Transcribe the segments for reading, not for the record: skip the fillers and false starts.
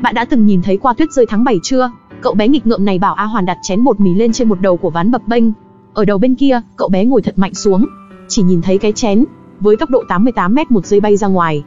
Bạn đã từng nhìn thấy qua tuyết rơi tháng 7 chưa? Cậu bé nghịch ngợm này bảo A Hoàn đặt chén bột mì lên trên một đầu của ván bập bênh. Ở đầu bên kia, cậu bé ngồi thật mạnh xuống. Chỉ nhìn thấy cái chén, với tốc độ 88 m một giây bay ra ngoài.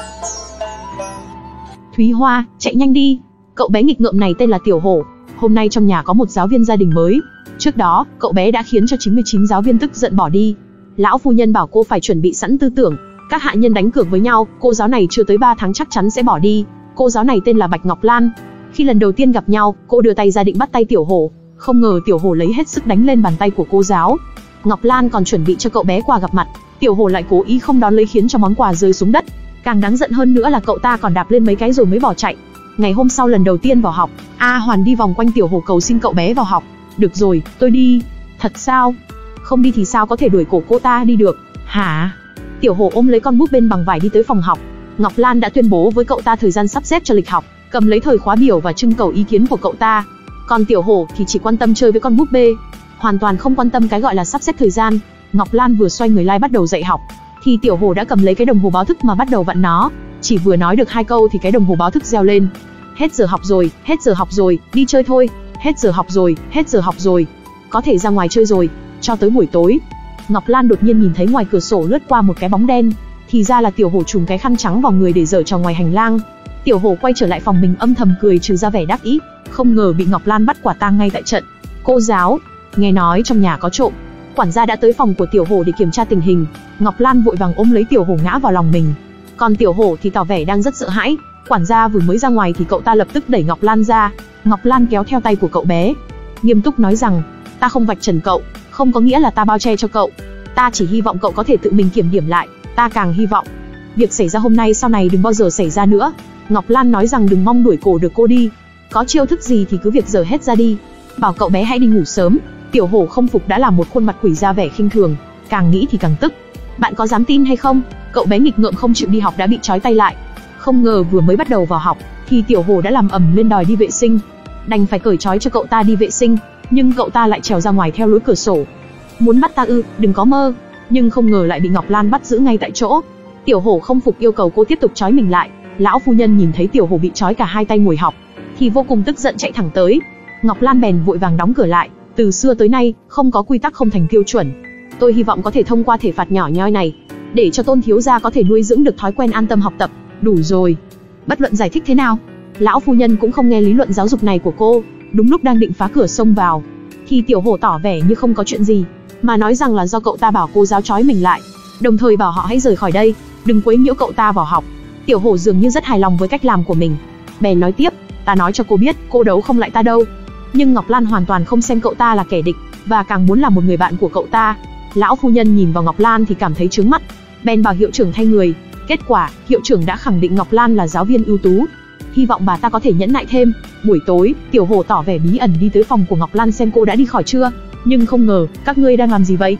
Thúy Hoa, chạy nhanh đi. Cậu bé nghịch ngợm này tên là Tiểu Hổ. Hôm nay trong nhà có một giáo viên gia đình mới. Trước đó, cậu bé đã khiến cho 99 giáo viên tức giận bỏ đi. Lão phu nhân bảo cô phải chuẩn bị sẵn tư tưởng. Các hạ nhân đánh cược với nhau, cô giáo này chưa tới 3 tháng chắc chắn sẽ bỏ đi. Cô giáo này tên là Bạch Ngọc Lan. Khi lần đầu tiên gặp nhau, cô đưa tay ra định bắt tay Tiểu Hổ. Không ngờ Tiểu Hổ lấy hết sức đánh lên bàn tay của cô giáo. Ngọc Lan còn chuẩn bị cho cậu bé quà gặp mặt. Tiểu Hổ lại cố ý không đón lấy khiến cho món quà rơi xuống đất. Càng đáng giận hơn nữa là cậu ta còn đạp lên mấy cái rồi mới bỏ chạy. Ngày hôm sau lần đầu tiên vào học, A Hoàn đi vòng quanh Tiểu Hổ cầu xin cậu bé vào học. Được rồi, tôi đi. Thật sao? Không đi thì sao có thể đuổi cổ cô ta đi được? Hả? Tiểu Hổ ôm lấy con búp bên bằng vải đi tới phòng học. Ngọc Lan đã tuyên bố với cậu ta thời gian sắp xếp cho lịch học, cầm lấy thời khóa biểu và trưng cầu ý kiến của cậu ta. Còn Tiểu Hổ thì chỉ quan tâm chơi với con búp bê, hoàn toàn không quan tâm cái gọi là sắp xếp thời gian. Ngọc Lan vừa xoay người lại bắt đầu dạy học, thì Tiểu Hổ đã cầm lấy cái đồng hồ báo thức mà bắt đầu vặn nó. Chỉ vừa nói được 2 câu thì cái đồng hồ báo thức reo lên. Hết giờ học rồi, hết giờ học rồi, đi chơi thôi. Hết giờ học rồi, hết giờ học rồi, có thể ra ngoài chơi rồi. Cho tới buổi tối, Ngọc Lan đột nhiên nhìn thấy ngoài cửa sổ lướt qua một cái bóng đen. Thì ra là Tiểu Hổ trùm cái khăn trắng vào người để giở trò ngoài hành lang. Tiểu Hổ quay trở lại phòng mình âm thầm cười trừ ra vẻ đắc ý, không ngờ bị Ngọc Lan bắt quả tang ngay tại trận. Cô giáo, nghe nói trong nhà có trộm. Quản gia đã tới phòng của Tiểu Hổ để kiểm tra tình hình. Ngọc Lan vội vàng ôm lấy Tiểu Hổ ngã vào lòng mình. Còn Tiểu Hổ thì tỏ vẻ đang rất sợ hãi. Quản gia vừa mới ra ngoài thì cậu ta lập tức đẩy Ngọc Lan ra. Ngọc Lan kéo theo tay của cậu bé, nghiêm túc nói rằng, ta không vạch trần cậu, không có nghĩa là ta bao che cho cậu. Ta chỉ hy vọng cậu có thể tự mình kiểm điểm lại. Ta càng hy vọng việc xảy ra hôm nay sau này đừng bao giờ xảy ra nữa. Ngọc Lan nói rằng đừng mong đuổi cổ được cô đi. Có chiêu thức gì thì cứ việc dở hết ra đi. Bảo cậu bé hãy đi ngủ sớm. Tiểu Hổ không phục đã làm một khuôn mặt quỷ ra vẻ khinh thường. Càng nghĩ thì càng tức. Bạn có dám tin hay không? Cậu bé nghịch ngợm không chịu đi học đã bị trói tay lại. Không ngờ vừa mới bắt đầu vào học thì Tiểu Hổ đã làm ầm lên đòi đi vệ sinh. Đành phải cởi trói cho cậu ta đi vệ sinh. Nhưng cậu ta lại trèo ra ngoài theo lối cửa sổ. Muốn bắt ta ư? Đừng có mơ. Nhưng không ngờ lại bị Ngọc Lan bắt giữ ngay tại chỗ. Tiểu Hổ không phục yêu cầu cô tiếp tục trói mình lại. Lão phu nhân nhìn thấy Tiểu Hổ bị trói cả 2 tay ngồi học thì vô cùng tức giận chạy thẳng tới. Ngọc Lan bèn vội vàng đóng cửa lại. Từ xưa tới nay không có quy tắc không thành tiêu chuẩn. Tôi hy vọng có thể thông qua thể phạt nhỏ nhoi này để cho Tôn thiếu gia có thể nuôi dưỡng được thói quen an tâm học tập. Đủ rồi. Bất luận giải thích thế nào, lão phu nhân cũng không nghe lý luận giáo dục này của cô. Đúng lúc đang định phá cửa xông vào thì Tiểu Hổ tỏ vẻ như không có chuyện gì, mà nói rằng là do cậu ta bảo cô giáo trói mình lại, đồng thời bảo họ hãy rời khỏi đây, đừng quấy nhiễu cậu ta vào học. Tiểu Hổ dường như rất hài lòng với cách làm của mình, bèn nói tiếp, ta nói cho cô biết, cô đấu không lại ta đâu. Nhưng Ngọc Lan hoàn toàn không xem cậu ta là kẻ địch, và càng muốn là một người bạn của cậu ta. Lão phu nhân nhìn vào Ngọc Lan thì cảm thấy chướng mắt, bèn bảo hiệu trưởng thay người. Kết quả, hiệu trưởng đã khẳng định Ngọc Lan là giáo viên ưu tú, hy vọng bà ta có thể nhẫn nại thêm. Buổi tối, Tiểu Hổ tỏ vẻ bí ẩn đi tới phòng của Ngọc Lan xem cô đã đi khỏi chưa. Nhưng không ngờ, các ngươi đang làm gì vậy?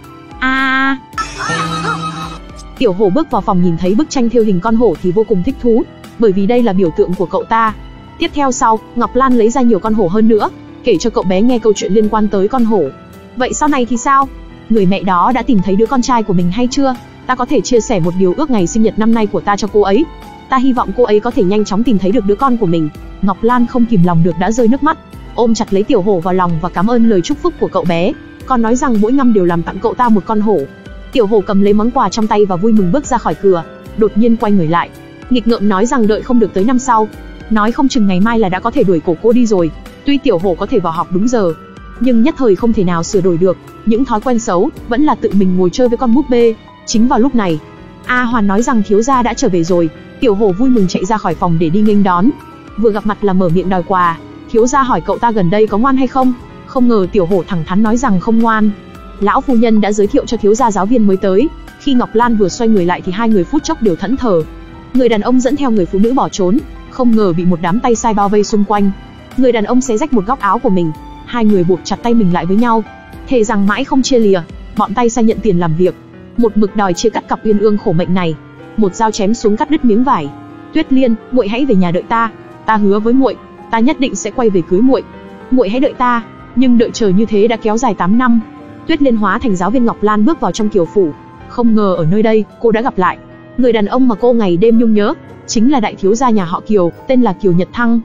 Tiểu Hổ bước vào phòng nhìn thấy bức tranh thêu hình con hổ thì vô cùng thích thú, bởi vì đây là biểu tượng của cậu ta. Tiếp theo sau, Ngọc Lan lấy ra nhiều con hổ hơn nữa, kể cho cậu bé nghe câu chuyện liên quan tới con hổ. Vậy sau này thì sao? Người mẹ đó đã tìm thấy đứa con trai của mình hay chưa? Ta có thể chia sẻ một điều ước ngày sinh nhật năm nay của ta cho cô ấy. Ta hy vọng cô ấy có thể nhanh chóng tìm thấy được đứa con của mình. Ngọc Lan không kìm lòng được đã rơi nước mắt, ôm chặt lấy Tiểu Hổ vào lòng và cảm ơn lời chúc phúc của cậu bé, còn nói rằng mỗi năm đều làm tặng cậu ta một con hổ. Tiểu Hổ cầm lấy món quà trong tay và vui mừng bước ra khỏi cửa, đột nhiên quay người lại, nghịch ngợm nói rằng đợi không được tới năm sau, nói không chừng ngày mai là đã có thể đuổi cổ cô đi rồi. Tuy Tiểu Hổ có thể vào học đúng giờ, nhưng nhất thời không thể nào sửa đổi được những thói quen xấu, vẫn là tự mình ngồi chơi với con búp bê. Chính vào lúc này, A Hoàn nói rằng thiếu gia đã trở về rồi. Tiểu Hổ vui mừng chạy ra khỏi phòng để đi nghênh đón. Vừa gặp mặt là mở miệng đòi quà. Thiếu gia hỏi cậu ta gần đây có ngoan hay không. Không ngờ Tiểu Hổ thẳng thắn nói rằng không ngoan. Lão phu nhân đã giới thiệu cho thiếu gia giáo viên mới tới. Khi Ngọc Lan vừa xoay người lại thì hai người phút chốc đều thẫn thờ. Người đàn ông dẫn theo người phụ nữ bỏ trốn, không ngờ bị một đám tay sai bao vây xung quanh. Người đàn ông xé rách một góc áo của mình, hai người buộc chặt tay mình lại với nhau, thề rằng mãi không chia lìa. Bọn tay sai nhận tiền làm việc, một mực đòi chia cắt cặp uyên ương khổ mệnh này. Một dao chém xuống cắt đứt miếng vải. Tuyết Liên, muội hãy về nhà đợi ta. Ta hứa với muội, ta nhất định sẽ quay về cưới muội. Muội hãy đợi ta. Nhưng đợi chờ như thế đã kéo dài 8 năm. Tuyết Liên hóa thành giáo viên Ngọc Lan bước vào trong Kiều phủ. Không ngờ ở nơi đây, cô đã gặp lại người đàn ông mà cô ngày đêm nhung nhớ, chính là đại thiếu gia nhà họ Kiều, tên là Kiều Nhật Thăng.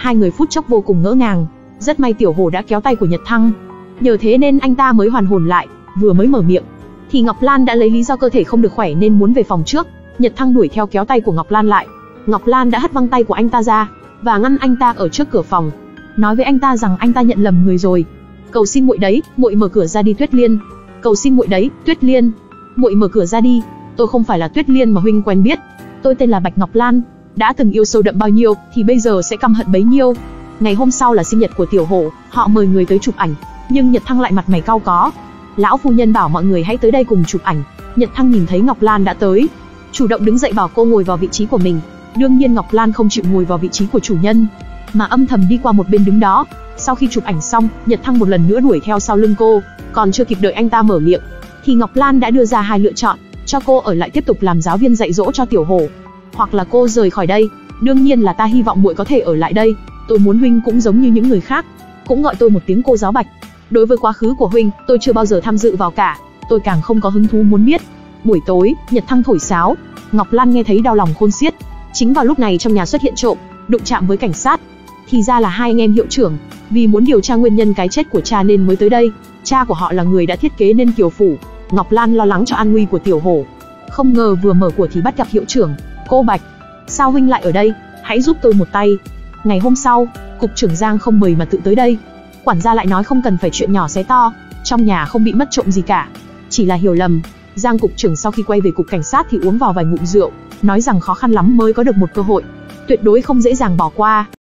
Hai người phút chốc vô cùng ngỡ ngàng. Rất may Tiểu Hổ đã kéo tay của Nhật Thăng, nhờ thế nên anh ta mới hoàn hồn lại. Vừa mới mở miệng thì Ngọc Lan đã lấy lý do cơ thể không được khỏe nên muốn về phòng trước. Nhật Thăng đuổi theo kéo tay của Ngọc Lan lại. Ngọc Lan đã hất văng tay của anh ta ra và ngăn anh ta ở trước cửa phòng, nói với anh ta rằng anh ta nhận lầm người rồi. Cầu xin muội đấy, muội mở cửa ra đi Tuyết Liên. Cầu xin muội đấy, Tuyết Liên, muội mở cửa ra đi. Tôi không phải là Tuyết Liên mà huynh quen biết. Tôi tên là Bạch Ngọc Lan. Đã từng yêu sâu đậm bao nhiêu thì bây giờ sẽ căm hận bấy nhiêu. Ngày hôm sau là sinh nhật của Tiểu Hổ, họ mời người tới chụp ảnh, nhưng Nhật Thăng lại mặt mày cau có. Lão phu nhân bảo mọi người hãy tới đây cùng chụp ảnh. Nhật Thăng nhìn thấy Ngọc Lan đã tới, chủ động đứng dậy bảo cô ngồi vào vị trí của mình. Đương nhiên Ngọc Lan không chịu ngồi vào vị trí của chủ nhân, mà âm thầm đi qua một bên đứng đó. Sau khi chụp ảnh xong, Nhật Thăng một lần nữa đuổi theo sau lưng cô, còn chưa kịp đợi anh ta mở miệng thì Ngọc Lan đã đưa ra hai lựa chọn, cho cô ở lại tiếp tục làm giáo viên dạy dỗ cho Tiểu Hổ, hoặc là cô rời khỏi đây. Đương nhiên là ta hy vọng muội có thể ở lại đây. Tôi muốn huynh cũng giống như những người khác, cũng gọi tôi một tiếng cô giáo Bạch. Đối với quá khứ của huynh, tôi chưa bao giờ tham dự vào cả, tôi càng không có hứng thú muốn biết. Buổi tối, Nhật Thăng thổi sáo, Ngọc Lan nghe thấy đau lòng khôn xiết. Chính vào lúc này trong nhà xuất hiện trộm, đụng chạm với cảnh sát. Thì ra là hai anh em hiệu trưởng, vì muốn điều tra nguyên nhân cái chết của cha nên mới tới đây. Cha của họ là người đã thiết kế nên Kiều Phủ. Ngọc Lan lo lắng cho an nguy của Tiểu Hổ, không ngờ vừa mở cửa thì bắt gặp hiệu trưởng. Cô Bạch, sao huynh lại ở đây? Hãy giúp tôi một tay. Ngày hôm sau, cục trưởng Giang không mời mà tự tới đây. Quản gia lại nói không cần phải chuyện nhỏ xé to, trong nhà không bị mất trộm gì cả, chỉ là hiểu lầm. Giang cục trưởng sau khi quay về cục cảnh sát thì uống vào vài ngụm rượu, nói rằng khó khăn lắm mới có được một cơ hội, tuyệt đối không dễ dàng bỏ qua.